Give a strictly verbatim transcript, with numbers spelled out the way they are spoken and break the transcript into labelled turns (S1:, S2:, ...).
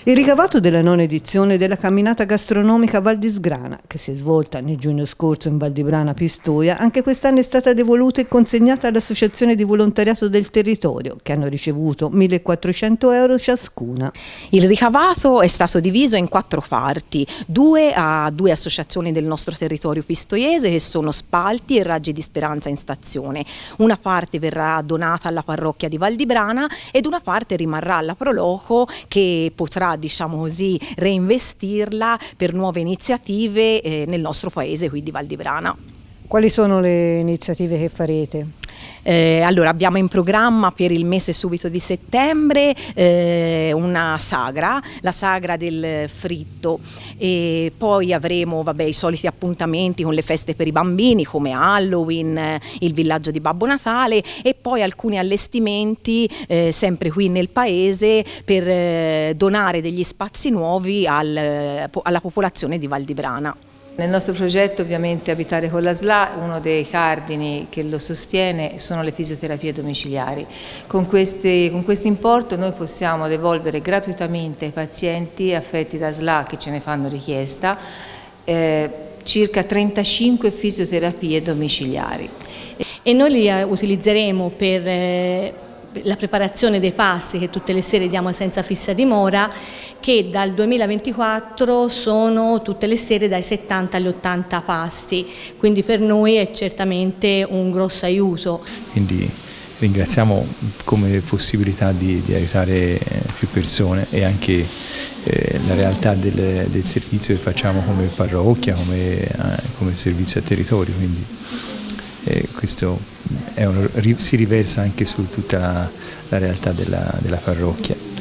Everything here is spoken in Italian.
S1: Il ricavato della nona edizione della camminata gastronomica Val di Sgrana, che si è svolta nel giugno scorso in Val di Brana Pistoia, anche quest'anno è stata devoluta e consegnata all'Associazione di Volontariato del Territorio, che hanno ricevuto millequattrocento euro ciascuna.
S2: Il ricavato è stato diviso in quattro parti, due a due associazioni del nostro territorio pistoiese, che sono Spalti e Raggi di Speranza in Stazione. Una parte verrà donata alla parrocchia di Val di Brana ed una parte rimarrà alla Proloco, che potrà, diciamo così, reinvestirla per nuove iniziative eh, nel nostro paese, quindi Val di Brana.
S1: Quali sono le iniziative che farete?
S2: Eh, allora abbiamo in programma per il mese subito di settembre eh, una sagra, la sagra del fritto, e poi avremo vabbè, i soliti appuntamenti con le feste per i bambini come Halloween, il villaggio di Babbo Natale e poi alcuni allestimenti eh, sempre qui nel paese per eh, donare degli spazi nuovi al, alla popolazione di Val di Brana.
S3: Nel nostro progetto ovviamente Abitare con la S L A, uno dei cardini che lo sostiene sono le fisioterapie domiciliari. Con questo importo noi possiamo devolvere gratuitamente ai pazienti affetti da S L A che ce ne fanno richiesta eh, circa trentacinque fisioterapie domiciliari.
S4: E noi li utilizzeremo per eh, la preparazione dei pasti che tutte le sere diamo senza fissa dimora, che dal duemilaventiquattro sono tutte le sere dai settanta agli ottanta pasti, quindi per noi è certamente un grosso aiuto.
S5: Quindi ringraziamo come possibilità di, di aiutare più persone e anche eh, la realtà del, del servizio che facciamo come parrocchia, come, eh, come servizio a territorio, quindi eh, questo è un, si riversa anche su tutta la, la realtà della, della parrocchia.